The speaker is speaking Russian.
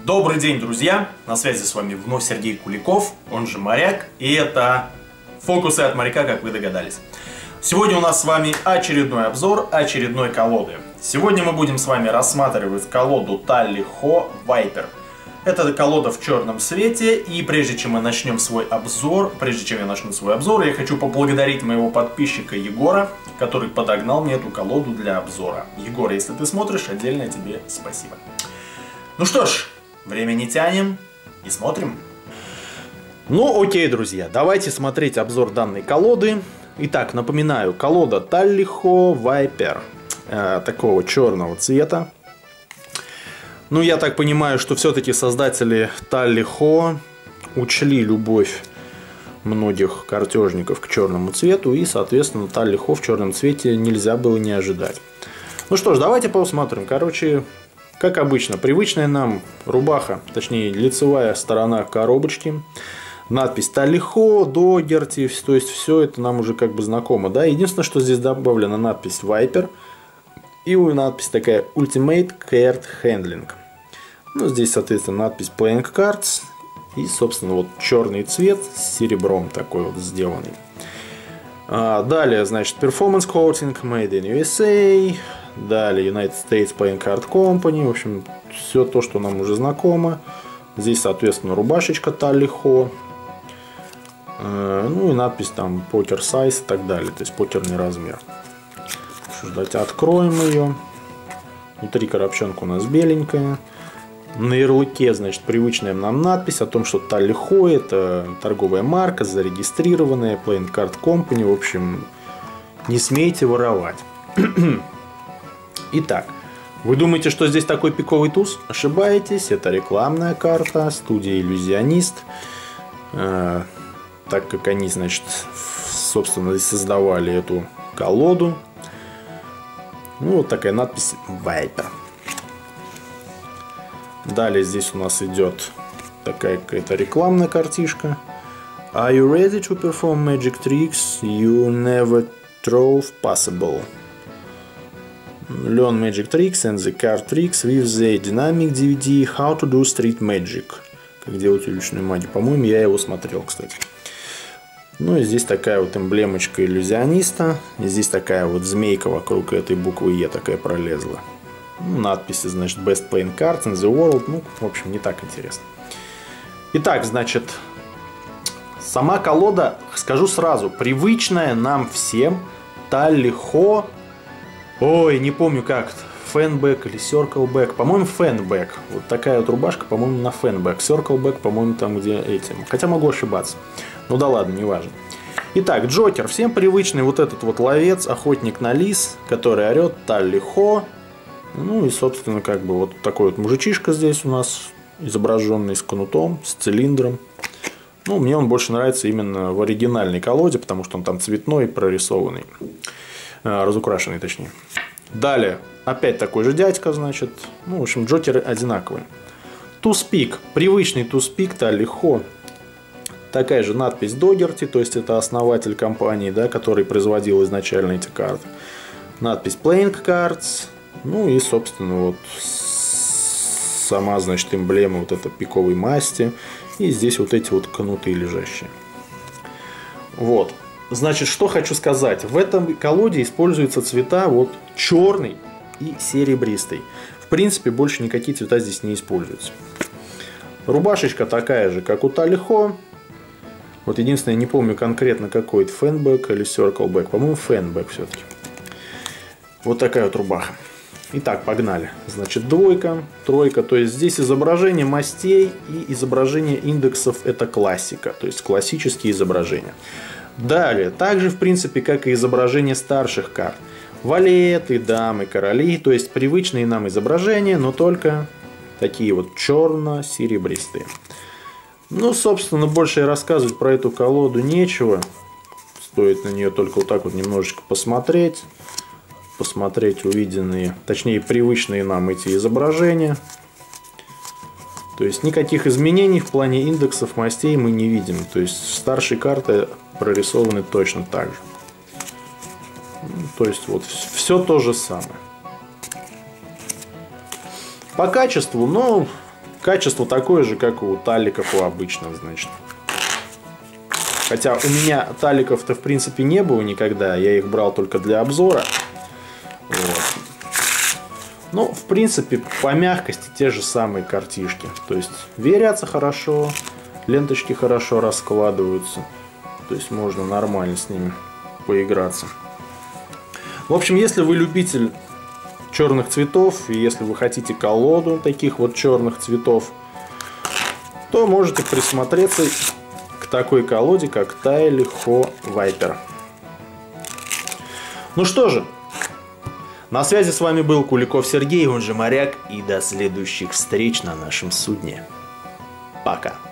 Добрый день, друзья! На связи с вами вновь Сергей Куликов, он же Моряк, и это фокусы от моряка, как вы догадались. Сегодня у нас с вами очередной обзор очередной колоды. Сегодня мы будем с вами рассматривать колоду Tally Ho Viper. Это колода в черном цвете, и прежде чем я начну свой обзор, я хочу поблагодарить моего подписчика Егора, который подогнал мне эту колоду для обзора. Егор, если ты смотришь, отдельное тебе спасибо. Ну что ж, время не тянем и смотрим. Ну окей, друзья, давайте смотреть обзор данной колоды. Итак, напоминаю, колода Tally Ho Viper, такого черного цвета. Ну, я так понимаю, что все-таки создатели Tally Ho учли любовь многих картежников к черному цвету, и, соответственно, Tally Ho в черном цвете нельзя было не ожидать. Ну что ж, давайте посмотрим. Короче, как обычно, привычная нам рубаха, точнее, лицевая сторона коробочки. Надпись Tally Ho, Dougherty, то есть все это нам уже как бы знакомо, да. Единственное, что здесь добавлена надпись Viper и надпись такая Ultimate Card Handling. Ну, здесь, соответственно, надпись Playing Cards и, собственно, вот черный цвет с серебром такой вот сделанный. Далее, значит, Performance Coating Made in USA. Далее United States Playing Card Company. В общем, все то, что нам уже знакомо. Здесь, соответственно, рубашечка Tally Ho. Ну и надпись там Poker Size и так далее. То есть покерный размер. Что ж, давайте откроем ее. Внутри коробчонка у нас беленькая. На ярлыке, значит, привычная нам надпись о том, что Tally Ho это торговая марка, зарегистрированная, Playing Card Company. В общем, не смейте воровать. Итак, вы думаете, что здесь такой пиковый туз? Ошибаетесь, это рекламная карта студии Иллюзионист. Так как они, значит, собственно, создавали эту колоду. Ну, вот такая надпись Viper. Далее здесь у нас идет такая какая-то рекламная картишка. Are you ready to perform magic tricks you never thought possible? Learn magic tricks and the card tricks with the dynamic DVD How to do street magic. Как делать уличную магию. По-моему, я его смотрел, кстати. Ну и здесь такая вот эмблемочка иллюзиониста. И здесь такая вот змейка вокруг этой буквы Е такая пролезла. Ну, надписи, значит, Best Playing Cards in the World. Ну, в общем, не так интересно. Итак, значит, сама колода, скажу сразу, привычная нам всем Tally Ho. Ой, не помню как. Fanback или Circleback. По-моему, Fanback. Вот такая вот рубашка, по-моему, на Fanback. Circleback, по-моему, там, где этим. Хотя могу ошибаться. Ну да ладно, не важно. Итак, Джокер. Всем привычный вот этот вот ловец, охотник на лис, который орет Tally Ho. Ну и, собственно, как бы вот такой вот мужичишка здесь у нас, изображенный с кнутом, с цилиндром. Ну, мне он больше нравится именно в оригинальной колоде, потому что он там цветной, прорисованный. Разукрашенный, точнее. Далее, опять такой же дядька, значит. Ну, в общем, Джокеры одинаковые. Туз-пик. Привычный туз-пик Tally Ho. Такая же надпись Dougherty, то есть это основатель компании, да, который производил изначально эти карты. Надпись Playing Cards. Ну и, собственно, вот сама, значит, эмблема вот этой пиковой масти. И здесь вот эти вот кнуты лежащие. Вот. Значит, что хочу сказать. В этом колоде используются цвета вот черный и серебристый. В принципе, больше никакие цвета здесь не используются. Рубашечка такая же, как у Tally Ho. Вот единственное, я не помню конкретно какой это, Fanback или Circleback. По-моему, Fanback все-таки. Вот такая вот рубаха. Итак, погнали. Значит, двойка, тройка. То есть здесь изображение мастей и изображение индексов это классика. То есть классические изображения. Далее, также в принципе, как и изображение старших карт. Валеты, дамы, короли. То есть привычные нам изображения, но только такие вот черно-серебристые. Ну, собственно, больше рассказывать про эту колоду нечего. Стоит на нее только вот так вот немножечко посмотреть. Посмотреть увиденные, точнее привычные нам эти изображения. То есть никаких изменений в плане индексов мастей мы не видим. То есть старшие карты прорисованы точно так же. То есть вот все то же самое. По качеству, ну, Качество такое же, как и у таликов, у обычных, значит. Хотя у меня таликов-то в принципе не было никогда, я их брал только для обзора. Вот. Ну, в принципе, по мягкости те же самые картишки. То есть верятся хорошо, ленточки хорошо раскладываются. То есть можно нормально с ними поиграться. В общем, если вы любитель черных цветов, и если вы хотите колоду таких вот черных цветов, то можете присмотреться к такой колоде, как Tile Ho Viper. Ну что же, на связи с вами был Куликов Сергей, он же Моряк, и до следующих встреч на нашем судне. Пока.